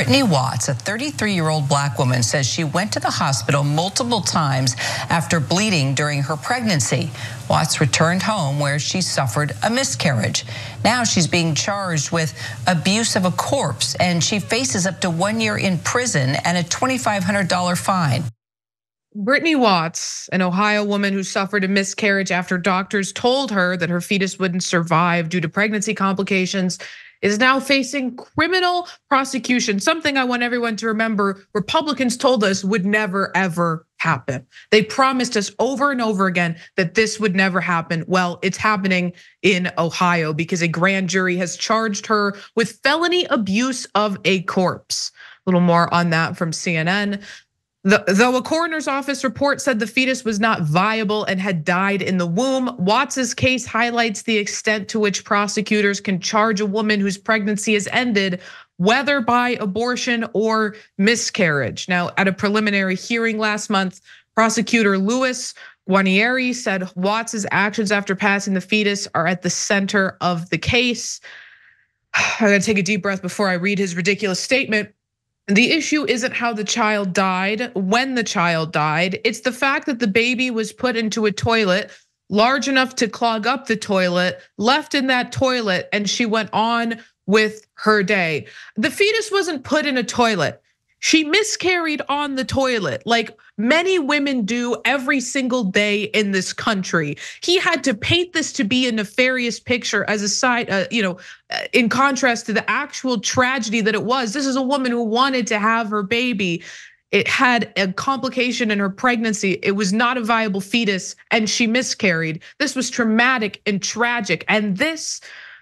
Brittany Watts, a 33-year-old black woman, says she went to the hospital multiple times after bleeding during her pregnancy. Watts returned home where she suffered a miscarriage. Now she's being charged with abuse of a corpse, and she faces up to 1 year in prison and a $2,500 fine. Brittany Watts, an Ohio woman who suffered a miscarriage after doctors told her that her fetus wouldn't survive due to pregnancy complications, is now facing criminal prosecution, something I want everyone to remember Republicans told us would never, ever happen. They promised us over and over again that this would never happen. Well, it's happening in Ohio because a grand jury has charged her with felony abuse of a corpse. A little more on that from CNN. Though a coroner's office report said the fetus was not viable and had died in the womb, Watts's case highlights the extent to which prosecutors can charge a woman whose pregnancy has ended, whether by abortion or miscarriage. Now, at a preliminary hearing last month, prosecutor Louis Guarnieri said Watts's actions after passing the fetus are at the center of the case. I'm gonna take a deep breath before I read his ridiculous statement. The issue isn't how the child died, when the child died. It's the fact that the baby was put into a toilet large enough to clog up the toilet, left in that toilet, and she went on with her day. The fetus wasn't put in a toilet. She miscarried on the toilet, like many women do every single day in this country. He had to paint this to be a nefarious picture as a side, in contrast to the actual tragedy that it was. This is a woman who wanted to have her baby. It had a complication in her pregnancy. It was not a viable fetus, and she miscarried. This was traumatic and tragic, and this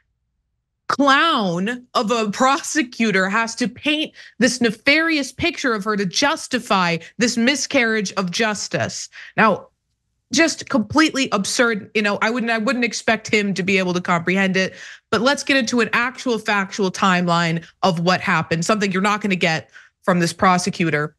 clown of a prosecutor has to paint this nefarious picture of her to justify this miscarriage of justice. Now, just completely absurd. I wouldn't expect him to be able to comprehend it, but let's get into an actual factual timeline of what happened, something you're not gonna get from this prosecutor.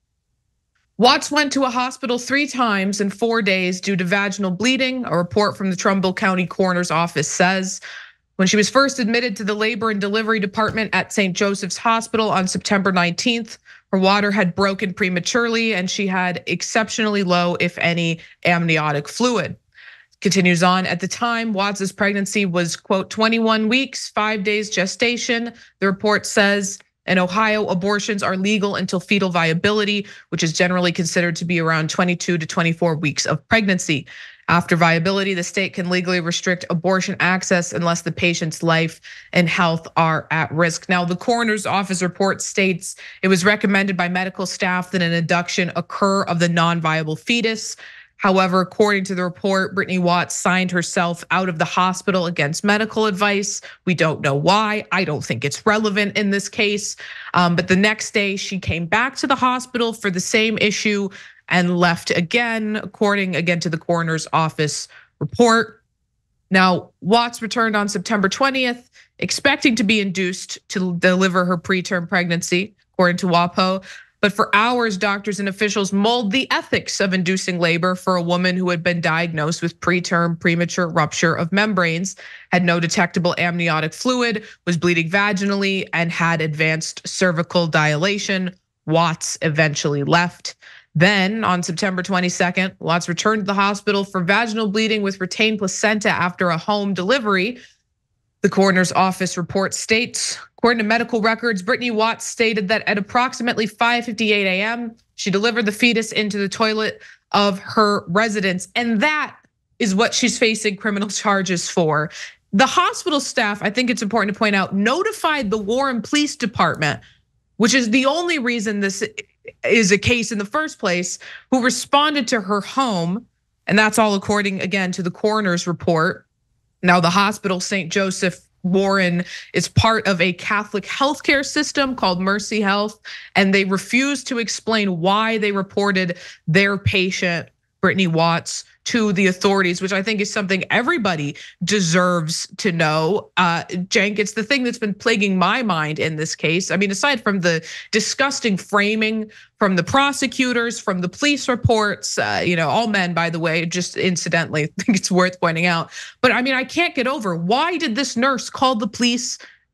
Watts went to a hospital 3 times in 4 days due to vaginal bleeding, a report from the Trumbull County coroner's office says. When she was first admitted to the labor and delivery department at St. Joseph's Hospital on September 19th, her water had broken prematurely and she had exceptionally low, if any, amniotic fluid. Continues on, at the time, Watts's pregnancy was, quote, 21 weeks, 5 days gestation. The report says in Ohio, abortions are legal until fetal viability, which is generally considered to be around 22 to 24 weeks of pregnancy. After viability, the state can legally restrict abortion access unless the patient's life and health are at risk. Now, the coroner's office report states it was recommended by medical staff that an induction occur of the non-viable fetus. However, according to the report, Brittany Watts signed herself out of the hospital against medical advice. We don't know why. I don't think it's relevant in this case. But the next day, she came back to the hospital for the same issue and left again, according again to the coroner's office report. Now, Watts returned on September 20th, expecting to be induced to deliver her preterm pregnancy, according to WAPO. But for hours, doctors and officials mulled the ethics of inducing labor for a woman who had been diagnosed with preterm premature rupture of membranes, had no detectable amniotic fluid, was bleeding vaginally, and had advanced cervical dilation. Watts eventually left. Then on September 22nd, Watts returned to the hospital for vaginal bleeding with retained placenta after a home delivery. The coroner's office report states, according to medical records, Brittany Watts stated that at approximately 5:58 a.m., she delivered the fetus into the toilet of her residence. And that is what she's facing criminal charges for. The hospital staff, I think it's important to point out, notified the Warren Police Department, which is the only reason this is a case in the first place, who responded to her home. And that's all according, again, to the coroner's report. Now, the hospital, St. Joseph Warren, is part of a Catholic healthcare system called Mercy Health, and they refused to explain why they reported their patient, Brittany Watts, to the authorities, which I think is something everybody deserves to know. Cenk, it's the thing that's been plaguing my mind in this case. I mean, aside from the disgusting framing from the prosecutors, from the police reports, all men, by the way, just incidentally, I think it's worth pointing out. But I mean, I can't get over, why did this nurse call the police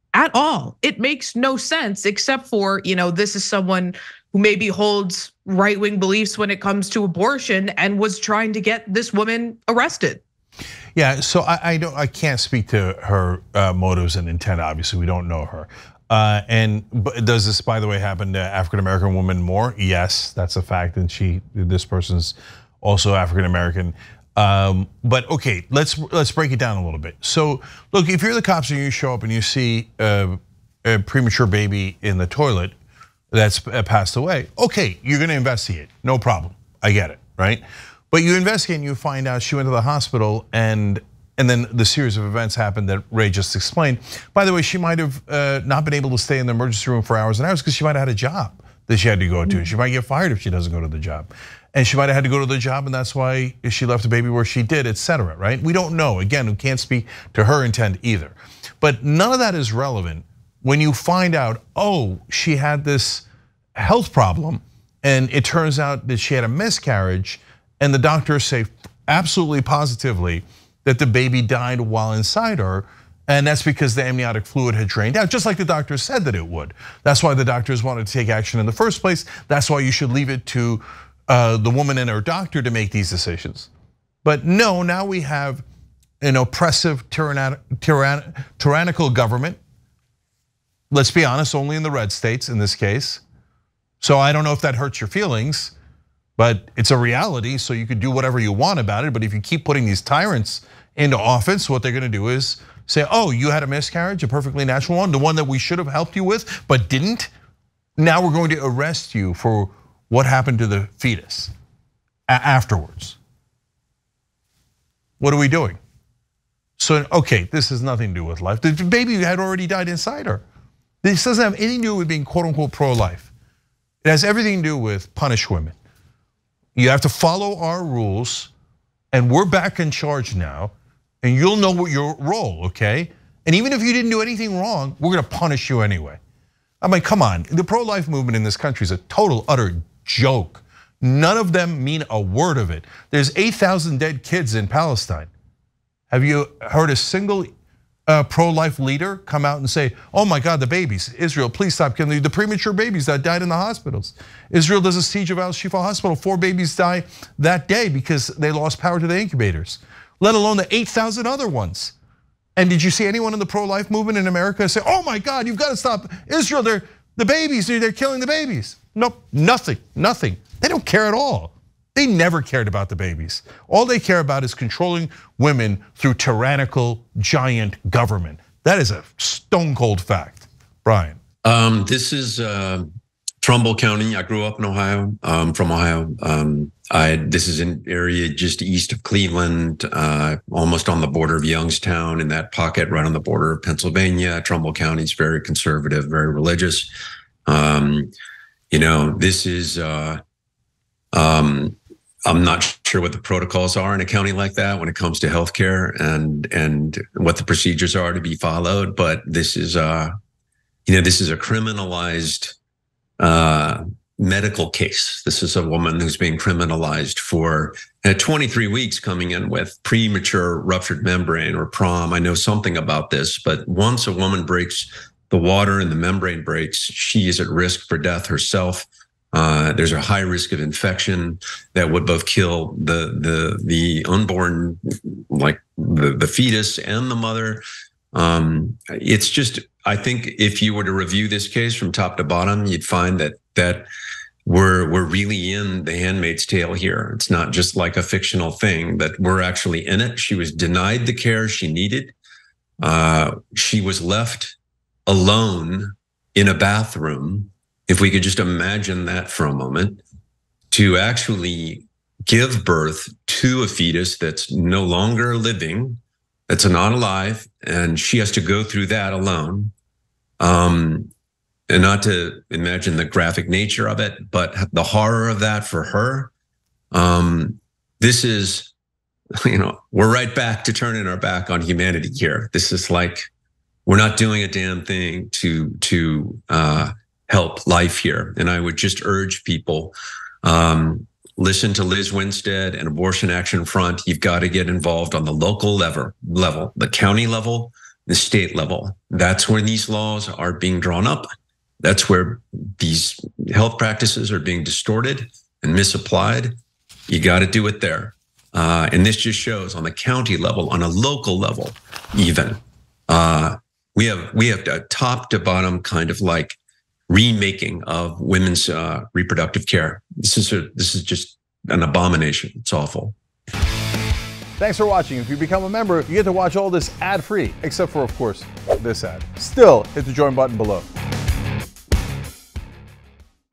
at all. It makes no sense except for, this is someone who maybe holds right-wing beliefs when it comes to abortion and was trying to get this woman arrested. Yeah, so I can't speak to her motives and intent. Obviously, we don't know her. But does this, by the way, happen to African American women more? Yes, that's a fact, and this person's also African American. But okay, let's break it down a little bit. So look, if you're the cops and you show up and you see a premature baby in the toilet that's passed away, okay, you're gonna investigate, no problem. I get it, right? But you investigate and you find out she went to the hospital and then the series of events happened that Ray just explained. By the way, she might have not been able to stay in the emergency room for hours and hours because she might have had a job that she had to go to. She might get fired if she doesn't go to the job. And she might have had to go to the job and that's why she left the baby where she did, etc. right? We don't know, again, we can't speak to her intent either. But none of that is relevant when you find out, oh, she had this health problem and it turns out that she had a miscarriage and the doctors say absolutely positively that the baby died while inside her, and that's because the amniotic fluid had drained out, just like the doctors said that it would. That's why the doctors wanted to take action in the first place. That's why you should leave it to the woman and her doctor to make these decisions. But no, now we have an oppressive, tyrannical government. Let's be honest, only in the red states in this case. So I don't know if that hurts your feelings, but it's a reality, so you could do whatever you want about it. But if you keep putting these tyrants into office, what they're gonna do is say, oh, you had a miscarriage, a perfectly natural one, the one that we should have helped you with, but didn't. Now we're going to arrest you for what happened to the fetus afterwards. What are we doing? So, okay, this has nothing to do with life. The baby had already died inside her. This doesn't have anything to do with being quote unquote pro-life. It has everything to do with punish women. You have to follow our rules, and we're back in charge now, and you'll know what your role, okay? And even if you didn't do anything wrong, we're gonna punish you anyway. I mean, come on, the pro-life movement in this country is a total, utter joke. None of them mean a word of it. There's 8,000 dead kids in Palestine. Have you heard a single pro-life leader come out and say, oh my God, the babies, Israel, please stop killing the premature babies that died in the hospitals. Israel does a siege of Al-Shifa Hospital, 4 babies die that day because they lost power to the incubators, let alone the 8,000 other ones. And did you see anyone in the pro-life movement in America say, oh my God, you've got to stop Israel, they're killing the babies? Nope, nothing. They don't care at all. They never cared about the babies. All they care about is controlling women through tyrannical, giant government. That is a stone cold fact. Brian. This is Trumbull County. I grew up in Ohio. From Ohio. This is an area just east of Cleveland, almost on the border of Youngstown, in that pocket right on the border of Pennsylvania. Trumbull County is very conservative, very religious. This is. I'm not sure what the protocols are in a county like that when it comes to healthcare and what the procedures are to be followed. But this is this is a criminalized medical case. This is a woman who's being criminalized for 23 weeks coming in with premature ruptured membrane or PROM. I know something about this, but once a woman breaks the water and the membrane breaks, she is at risk for death herself. There's a high risk of infection that would both kill the unborn, like the fetus and the mother. It's just, I think if you were to review this case from top to bottom, you'd find that we're really in The Handmaid's Tale here. It's not just like a fictional thing, that we're actually in it. She was denied the care she needed. She was left alone in a bathroom. If we could just imagine that for a moment, to actually give birth to a fetus that's no longer living, that's not alive, and she has to go through that alone. And not to imagine the graphic nature of it, but the horror of that for her. This is, we're right back to turning our back on humanity here. This is like, we're not doing a damn thing to help life here. And I would just urge people, listen to Liz Winstead and Abortion Action Front. You've got to get involved on the local level, the county level, the state level. That's where these laws are being drawn up. That's where these health practices are being distorted and misapplied. You got to do it there. And this just shows on the county level, on a local level, even we have a top to bottom kind of like remaking of women's reproductive care. This is just an abomination. It's awful. Thanks for watching. If you become a member, you get to watch all this ad-free, except for, of course, this ad. Still, hit the join button below.